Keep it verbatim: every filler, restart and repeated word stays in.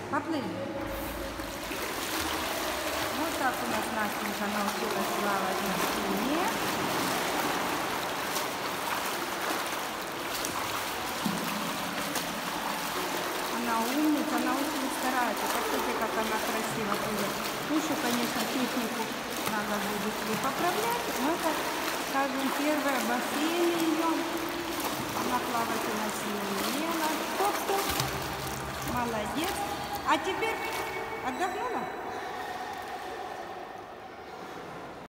Поплыли. Вот так у нас Настенька научилась плавать на спине. Она умница, она очень старается. Посмотрите, как она красиво плывет. Лучше, конечно, технику надо будет ей поправлять. Но это, скажем, первое в бассейне ее. Она плавать у нас не умела. Стоп, стоп. Молодец. А теперь отдохнула?